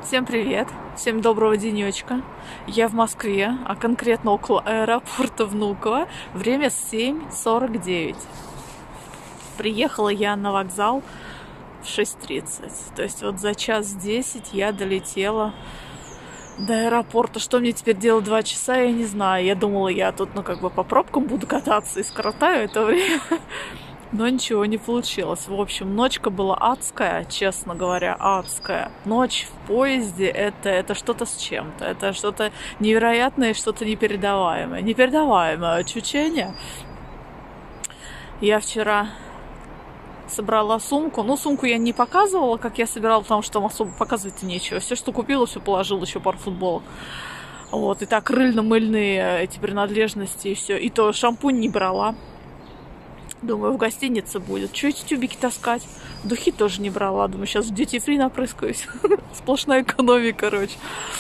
Всем привет, всем доброго денечка. Я в Москве, а конкретно около аэропорта Внуково. Время 7:49. Приехала я на вокзал в 6:30. То есть вот за 1:10 я долетела до аэропорта. Что мне теперь делать 2 часа, я не знаю. Я думала, я тут, по пробкам буду кататься и скоротаю это время. Но ничего не получилось. В общем, ночка была адская, честно говоря, адская. Ночь в поезде это что-то с чем-то. Это что-то невероятное, что-то непередаваемое. Непередаваемое ощущение. Я вчера собрала сумку. Ну, сумку я не показывала, как я собирала, потому что там особо показывать нечего. Все, что купила, все положила, еще пару футболок. Вот, и так рыльно-мыльные эти принадлежности и все. И то шампунь не брала. Думаю, в гостинице будет. Чего эти тюбики таскать? Духи тоже не брала. Думаю, сейчас в Duty Free напрыскаюсь. Сплошная экономия, короче.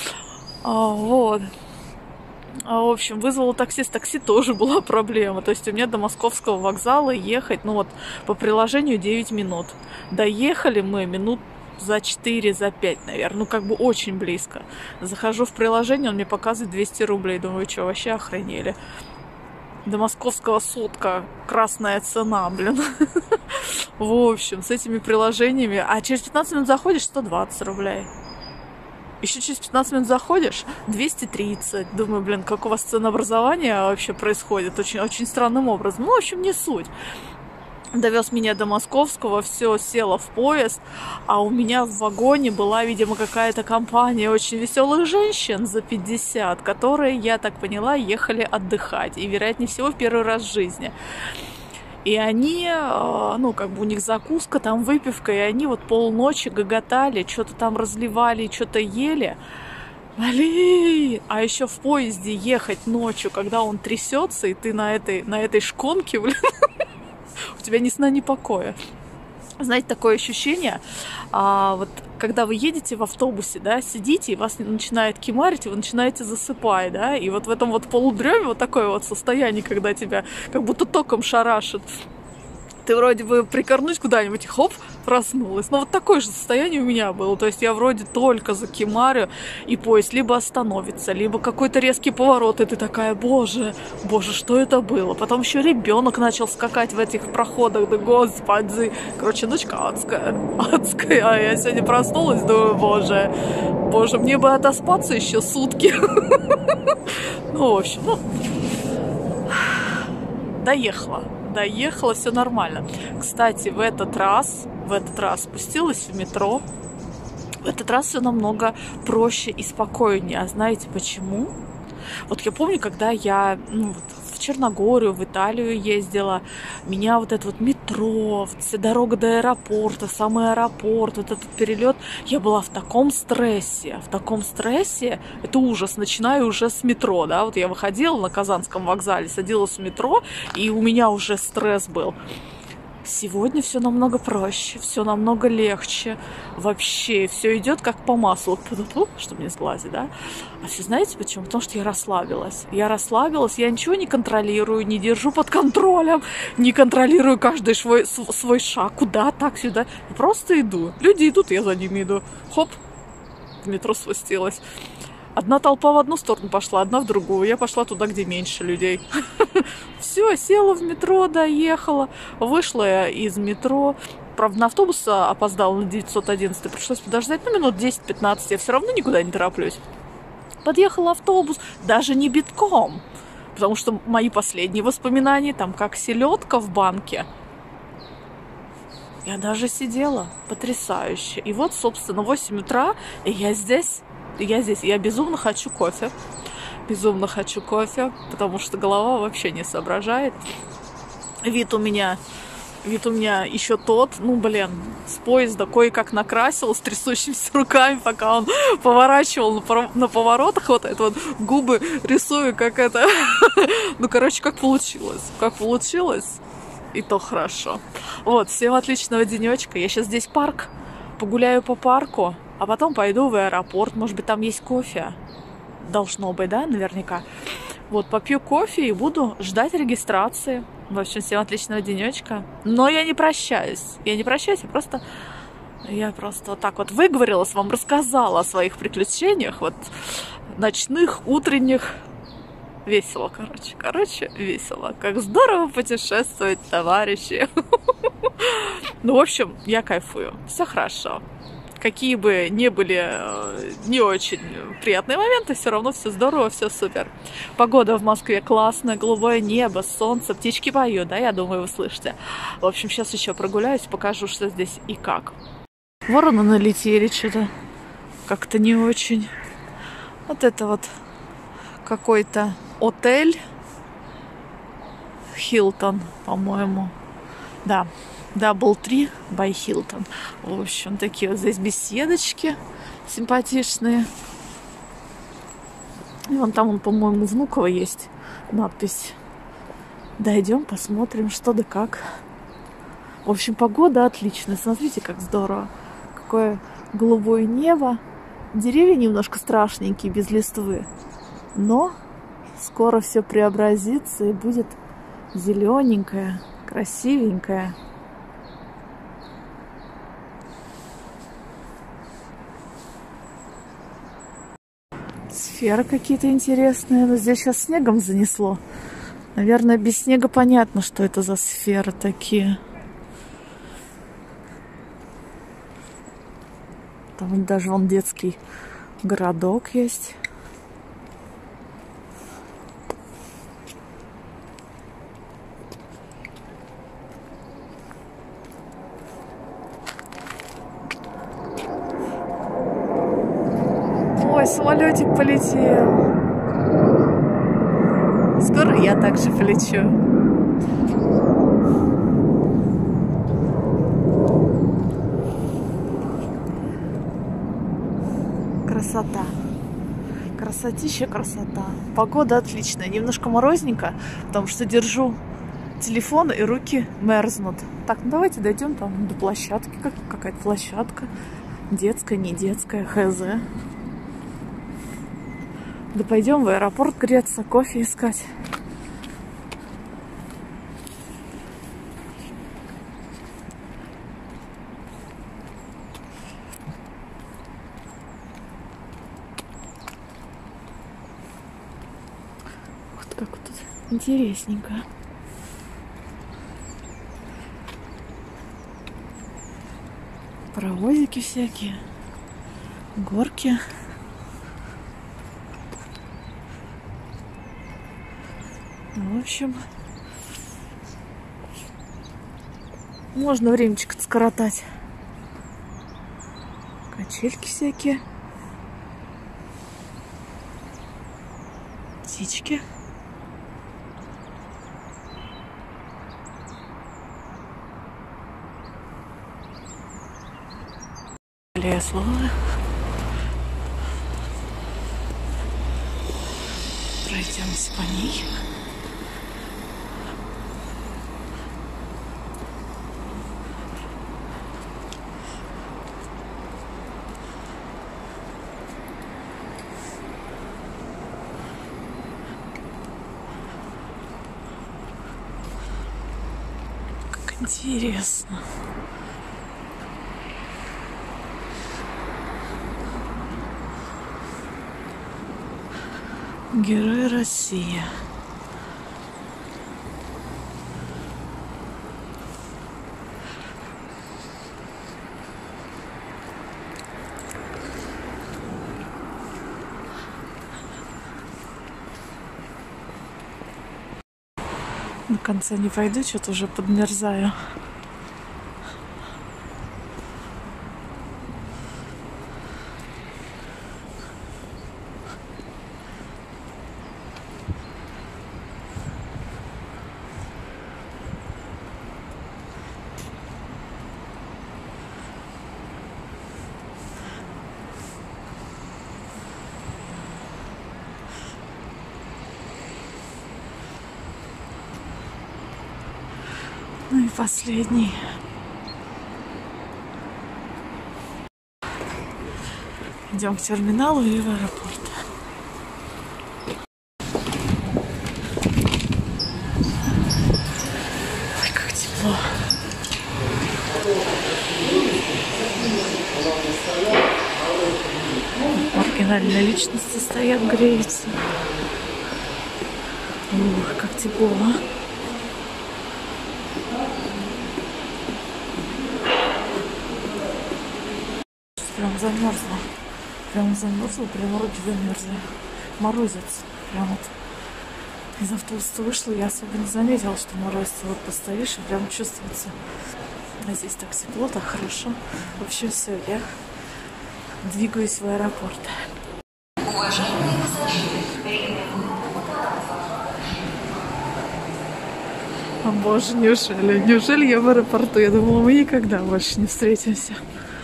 В общем, вызвала такси. С такси тоже была проблема. То есть у меня до Московского вокзала ехать, по приложению 9 минут. Доехали мы минут за 4, за 5, наверное. Очень близко. Захожу в приложение, он мне показывает 200 рублей. Думаю, что, вообще охренели? До московского сутка красная цена, блин. В общем, с этими приложениями. А через 15 минут заходишь, 120 рублей. Еще через 15 минут заходишь, 230. Думаю, блин, как у вас ценообразование вообще происходит? Очень, очень странным образом. Ну, в общем, не суть. Довез меня до Московского, все, села в поезд, а у меня в вагоне была, видимо, какая-то компания очень веселых женщин за 50, которые, я так поняла, ехали отдыхать. И, вероятнее всего, в первый раз в жизни. И они, у них закуска, там выпивка, и они вот полночи гоготали, что-то там разливали, что-то ели. Блин! А еще в поезде ехать ночью, когда он трясется, и ты на этой шконке, блин, у тебя ни сна, ни покоя. Знаете, такое ощущение, когда вы едете в автобусе, да, сидите, и вас начинает кимарить, и вы начинаете засыпать, да, и вот в этом вот полудреме вот такое вот состояние, когда тебя как будто током шарашит. Ты вроде бы прикорнуть куда-нибудь, и хоп, проснулась. Но вот такое же состояние у меня было. То есть я вроде только закимарю, и поезд либо остановится, либо какой-то резкий поворот, и ты такая, боже, что это было? Потом еще ребенок начал скакать в этих проходах, да господи. Короче, ночка адская. А я сегодня проснулась, думаю, боже, мне бы отоспаться еще сутки. Ну, в общем, доехала, все нормально. Кстати, в этот раз спустилась в метро. В этот раз все намного проще и спокойнее. А знаете почему? Вот я помню, когда я в Черногорию, в Италию ездила, меня вот это вот метро, вся дорога до аэропорта, самый аэропорт, вот этот перелет, я была в таком стрессе, это ужас, начинаю уже с метро, да, вот я выходила на Казанском вокзале, садилась в метро, и у меня уже стресс был. Сегодня все намного проще, все намного легче. Вообще, все идет как по маслу. Чтобы не сглазить, да? А все знаете почему? Потому что я расслабилась. Я ничего не контролирую, не держу под контролем, не контролирую каждый свой шаг. Куда, так, сюда. Я просто иду. Люди идут, я за ними иду. Хоп, в метро спустилась. Одна толпа в одну сторону пошла, одна в другую. Я пошла туда, где меньше людей. Все, села в метро, доехала. Вышла я из метро. Правда, на автобус опоздала на 911. Пришлось подождать, минут 10-15. Я все равно никуда не тороплюсь. Подъехал автобус, даже не битком. Потому что мои последние воспоминания, там как селедка в банке. Я даже сидела. Потрясающе. И вот, собственно, 8 утра, и я здесь. Я безумно хочу кофе. Потому что голова вообще не соображает. Вид у меня еще тот. С поезда кое-как накрасил с трясущимися руками, пока он поворачивал на поворотах. Вот это вот губы рисую, как это... как получилось. И то хорошо. Вот, всем отличного денечка. Я сейчас здесь парк. Погуляю по парку. А потом пойду в аэропорт. Может быть, там есть кофе. Должно быть, да, наверняка. Вот, попью кофе и буду ждать регистрации. В общем, всем отличного денечка. Но я не прощаюсь. Я просто Я просто вот так вот выговорилась, вам рассказала о своих приключениях, вот ночных, утренних. Весело, короче. Короче, весело. Как здорово путешествовать, товарищи. Ну, в общем, я кайфую. Все хорошо. Какие бы ни были не очень приятные моменты, все равно все здорово, все супер. Погода в Москве классная, голубое небо, солнце, птички поют, да, я думаю, вы слышите. В общем, сейчас еще прогуляюсь, покажу, что здесь и как. Вороны налетели что-то как-то не очень. Вот это вот какой-то отель Хилтон, по-моему. Да, Doubletree by Hilton. В общем, такие вот здесь беседочки симпатичные. И вон там, по-моему, Внуково есть надпись. Дойдем, посмотрим, что да как. В общем, погода отличная. Смотрите, как здорово. Какое голубое небо. Деревья немножко страшненькие, без листвы. Но скоро все преобразится и будет зелененькое, красивенькое. Сферы какие-то интересные. Но здесь сейчас снегом занесло. Наверное, без снега понятно, что это за сферы такие. Там даже вон детский городок есть. Ой, самолетик полетел. Скоро я также полечу. Красота. Красотища, красота. Погода отличная. Немножко морозненько, потому что держу телефон и руки мерзнут. Так, ну давайте дойдем там до площадки. Какая-то площадка. Детская, не детская, хз. Да пойдем в аэропорт греться, кофе искать. Вот как вот тут интересненько. Паровозики всякие, горки. В общем, можно времечко-то скоротать. Качельки всякие. Птички. Лесло. Пройдемся по ней. Как интересно. Герой России. До конца не пойду, что-то уже подмерзаю. Ну и последний. Идем к терминалу и в аэропорт. Ой, как тепло. Реальные личности стоят, греются. Ух, как тепло, а? Прям замерзла. Прям замерзла, прям руки замерзли. Морозец. Прям вот из автобуса вышла, я особо не заметила, что морозится. Вот постоишь и прям чувствуется. А здесь так тепло, так хорошо. В общем, все, я двигаюсь в аэропорт. Уважаемые пассажиры, О боже, неужели я в аэропорту? Я думала, мы никогда больше не встретимся.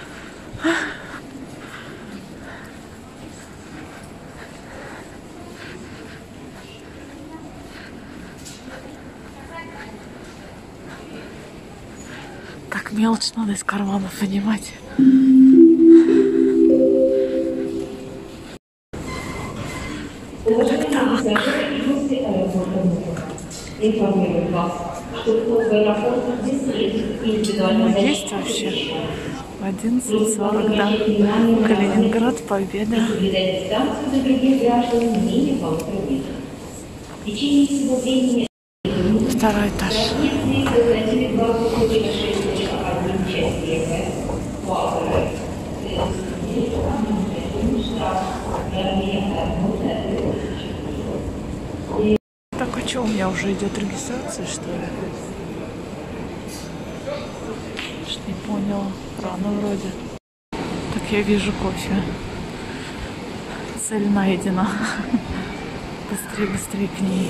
Как мелочь надо из кармана понимать. Информируем вас, что вход в аэропорт бесплатен и индивидуально Есть вообще? В 11:40, да. Калининград, Победа. соблюдать дистанцию до других граждан не менее 1,5 метра. В течение всего времени Второй этаж. захватили 26.1 часть первая. Так, а что, у меня уже идет регистрация, что ли? Что не поняла. Рано вроде. Так, я вижу кофе. Цель найдена. Быстрее, быстрее к ней.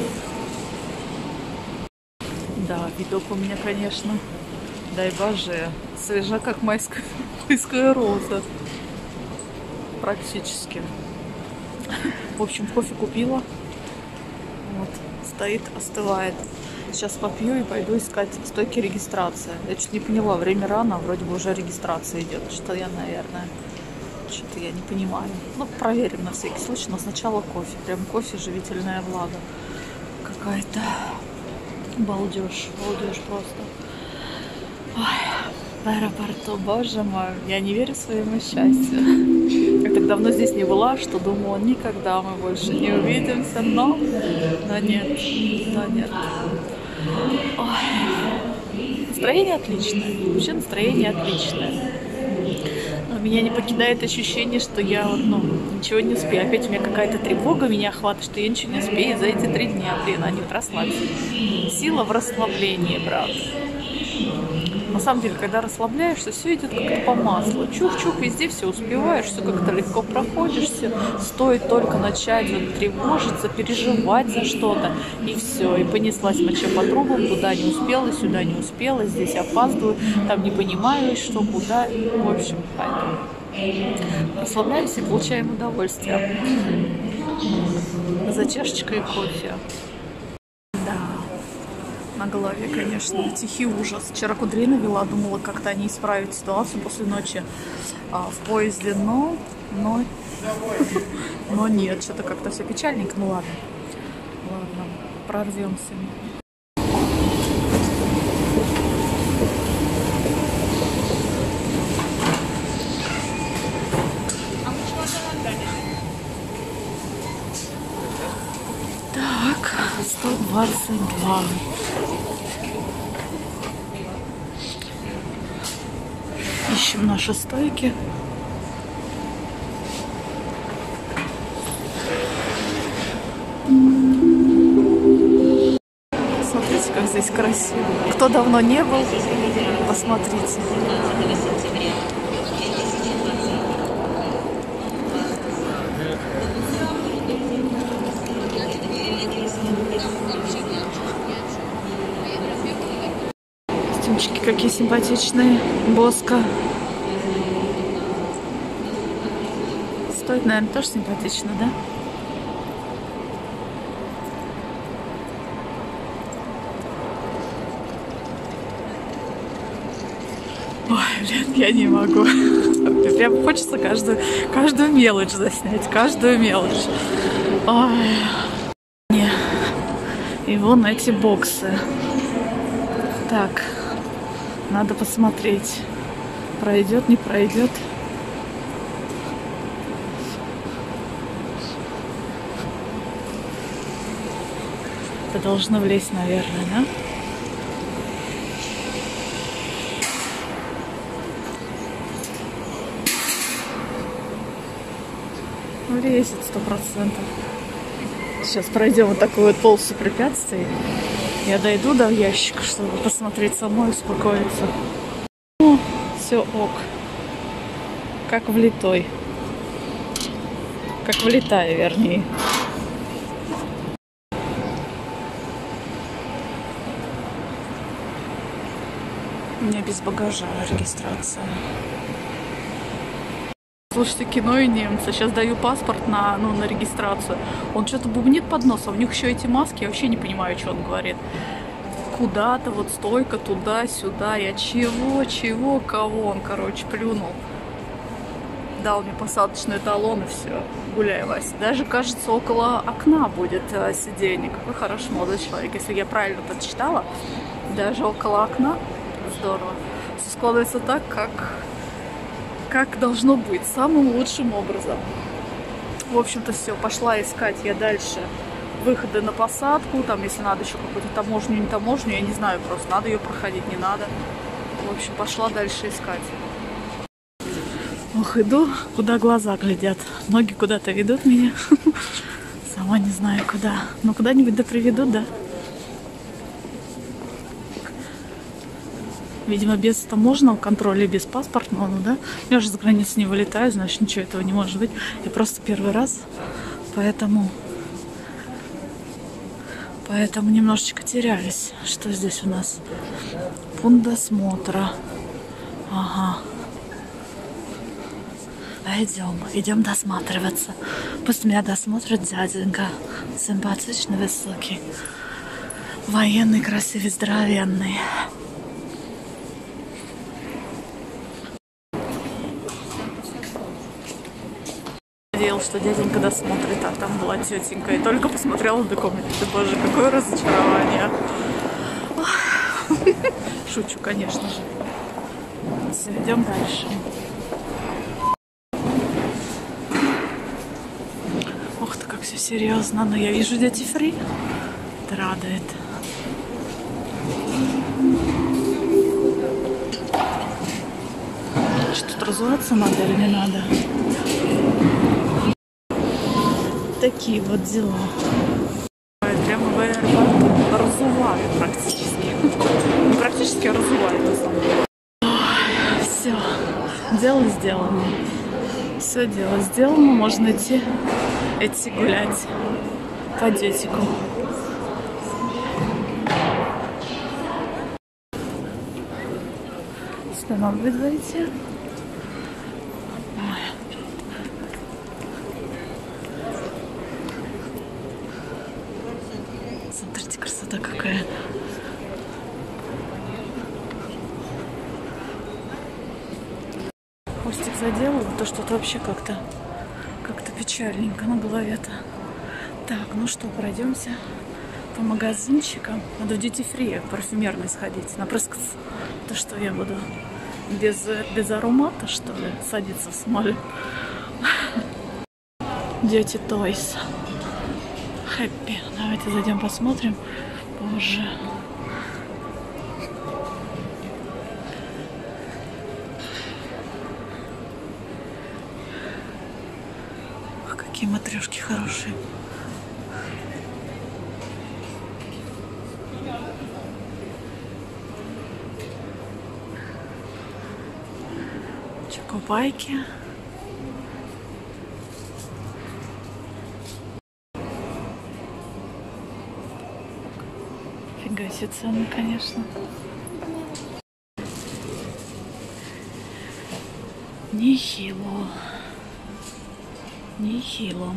Да, видок у меня, конечно. Дай боже. Свежа, как майская роза. Практически. В общем, кофе купила. Вот. Стоит, остывает. Сейчас попью и пойду искать стойки регистрации. Я чуть не поняла, время рано, вроде бы уже регистрация идет. Что я, наверное, что-то я не понимаю. Ну, проверим на всякий случай, но сначала кофе. Прям кофе, живительная влага. Какая-то балдеж, балдеж просто. Ой, в аэропорту, боже мой, я не верю своему счастью. Я так давно здесь не была, что думала, никогда мы больше не увидимся, но нет, но нет. Ой. Настроение отличное, вообще настроение отличное. Но меня не покидает ощущение, что я ничего не успею. Опять у меня какая-то тревога меня охватывает, что я ничего не успею за эти 3 дня. Блин, а нет, расслабься. Сила в расслаблении, брат. На самом деле, когда расслабляешься, все идет как-то по маслу. Чух-чух, везде все успеваешь, все как-то легко проходишься. Стоит только начать тревожиться, переживать за что-то, и все. И понеслась моча по трубам, туда не успела, сюда не успела, здесь опаздываю, там не понимаю, что, куда. В общем, поэтому расслабляемся и получаем удовольствие. За чашечкой кофе. На голове, конечно, тихий ужас. Вчера кудри навела, думала, как-то они исправят ситуацию после ночи в поезде, но нет, что-то как-то все печальненько. Ну ладно, прорвемся. Так, 122. Ищем наши стойки. Смотрите, как здесь красиво. Кто давно не был, посмотрите. Костюмчики какие симпатичные. Боска. Стоит, наверное, тоже симпатично, да? Ой, блин, я не могу. Прям хочется каждую мелочь заснять, каждую мелочь. Ой. И вон эти боксы. Так, надо посмотреть, пройдет, не пройдет. это должно влезть, наверное, да? Влезет 100%. Сейчас пройдем вот такую вот полосу препятствий. Я дойду до ящика, чтобы посмотреть самой и успокоиться. О, все ок. Как влитой. Как влетая, вернее. У меня без багажа регистрация. Слушайте, кино и немцы. Сейчас даю паспорт на регистрацию. Он что-то бубнит под носом. У них еще эти маски. Я вообще не понимаю, что он говорит. Куда-то, вот стойка, туда-сюда. Я чего, кого? Он, короче, плюнул. Дал мне посадочный талон и все. Гуляй, Вася. Даже, кажется, около окна будет сиденье. Какой хороший молодой человек. Если я правильно подсчитала, даже около окна. Здорово. Все складывается так, как должно быть, самым лучшим образом. В общем-то, все, пошла искать я дальше выходы на посадку, там, если надо еще какую-то таможню, не таможню, я не знаю, просто надо ее проходить, не надо. В общем, пошла дальше искать. Ох, иду, куда глаза глядят. Ноги куда-то ведут меня. Сама не знаю куда. Но куда-нибудь да приведут, да? Видимо, без таможенного контроля, без паспортного, ну да. Я же за границу не вылетаю, значит, ничего этого не может быть. Я просто первый раз, поэтому немножечко терялись. Что здесь у нас? Пункт досмотра. Ага. Идем досматриваться. Пусть меня досмотрит дяденька. Симпатичный, высокий. Военный, красивый, здоровенный. Надеялась, что дяденька досмотрит, а там была тетенька. И только посмотрела документы. Боже, какое разочарование. Шучу, конечно же. Все, идем дальше. Ух ты, как все серьезно. Но я вижу Duty Free. Это радует. Что тут разуваться надо или не надо? Такие вот дела. Прямо в аэропорту разувают практически. Практически разувают на самом деле. Все, дело сделано. Все дело сделано. Можно идти гулять по детику. Сюда надо будет зайти. Смотрите, красота какая. Хвостик заделал, то что-то вообще как-то печальненько на голове-то. Так, ну что, пройдемся по магазинчикам. Надо в Duty Free парфюмерный сходить, напрыскаться. То что я буду без аромата, что ли, садиться в самолет? Duty Toys. Happy. Давайте зайдем посмотрим. Боже. Ох, какие матрешки хорошие. Чокобайки. Фига себе цены, конечно. Нехило. Нехило.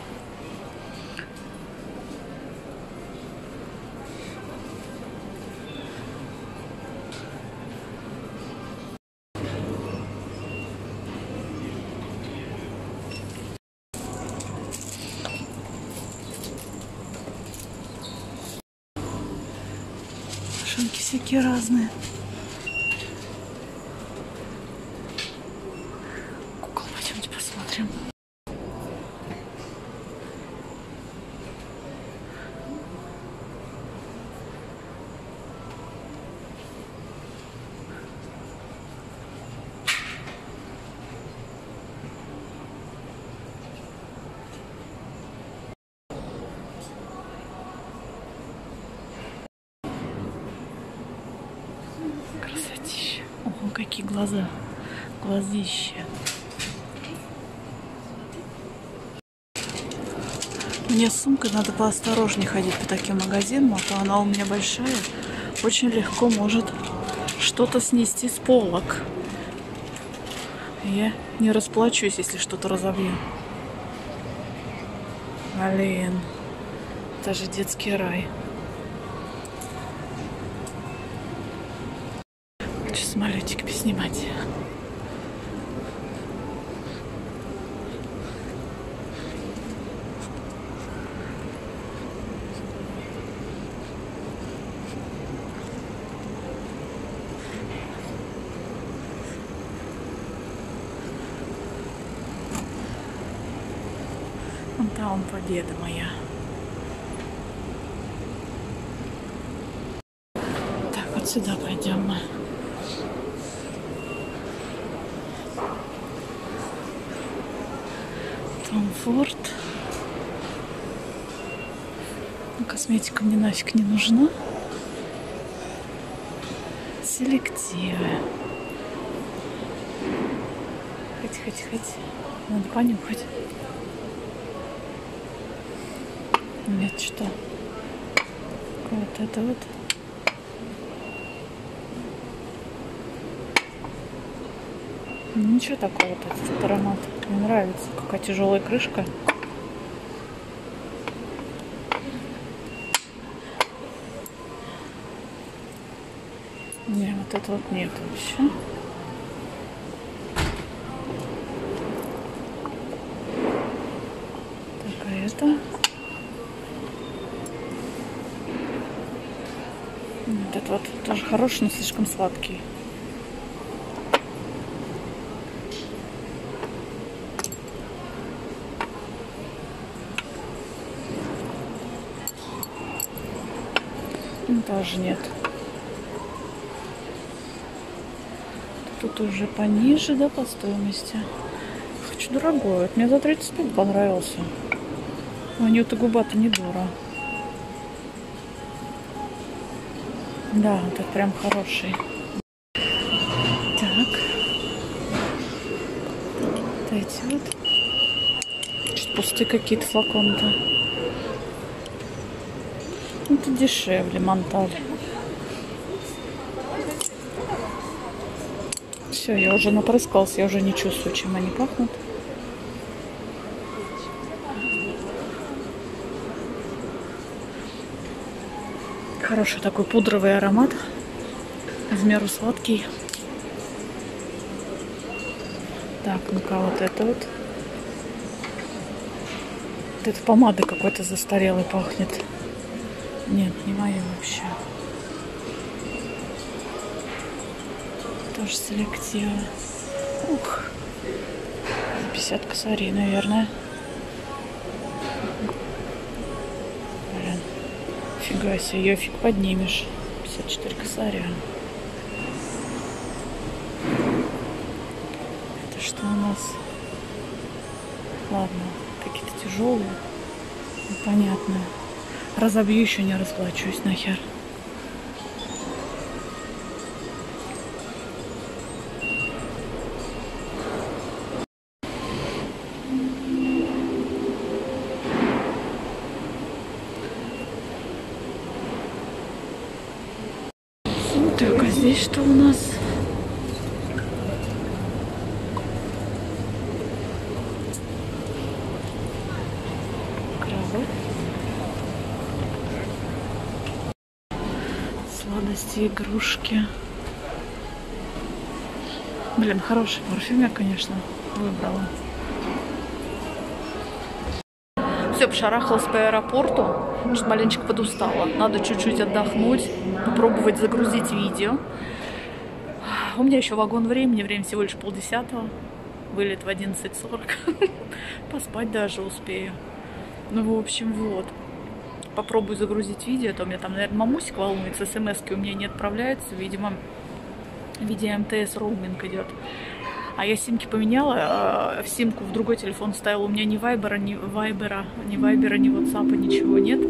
Машинки всякие разные. Кукол, пойдемте посмотрим. О, какие глаза. Глазища. Мне с сумкой надо поосторожнее ходить по таким магазинам, а то она у меня большая. Очень легко может что-то снести с полок. Я не расплачусь, если что-то разобью. Блин, это же детский рай. Хочу самолетик поснимать. Вон там победа моя. Так, вот сюда пойдем мы. Том Форд. Косметика мне нафиг не нужна. Селективы. Хоть. Надо понюхать. Нет, что? Вот это вот. Ничего такого, вот этот аромат. Мне нравится. Какая тяжелая крышка. Не, вот это вот нет вообще. Так, а это? Вот это вот тоже хороший, но слишком сладкий. Тоже нет. Тут уже пониже, да, по стоимости. Хочу дорогой. Вот мне за 35 понравился. У нее-то губа-то не дура. Да, вот это прям хороший. Так. Вот эти вот. Чуть пустые какие-то флаконы-то. Это дешевле, Монталь. Все, я уже напрыскалась, я уже не чувствую, чем они пахнут. Хороший такой пудровый аромат. В меру сладкий. Так, ну-ка, вот это вот. Вот эта помада какой-то застарелой пахнет. Нет, не моя вообще. Тоже селектива. Ух. 50 косарей, наверное. Блин. Фига себе, ее фиг поднимешь. 54 косаря. Это что у нас? Ладно, какие-то тяжелые. Непонятные. Разобью, еще не расплачусь нахер. Так, а здесь что у нас? Кровать. Сладости, игрушки. Блин, хороший парфюм я, конечно, выбрала. Все, пошарахалась по аэропорту, что маленечко подустала. Надо чуть-чуть отдохнуть, попробовать загрузить видео. У меня еще вагон времени, время всего лишь 9:30. Вылет в 11:40. Поспать даже успею. Ну, в общем, вот. Попробую загрузить видео. А то у меня там, наверное, мамусик волнуется. СМС-ки у меня не отправляются. Видимо, в виде МТС роуминг идет. А я симки поменяла, в симку в другой телефон ставила. У меня ни вайбера, ни ватсапа, ничего нет.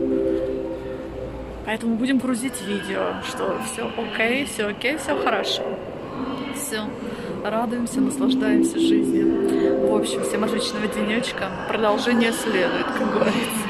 Поэтому будем грузить видео, что все окей, все хорошо. Все, радуемся, наслаждаемся жизнью. В общем, всем отличного денечка. Продолжение следует, как говорится.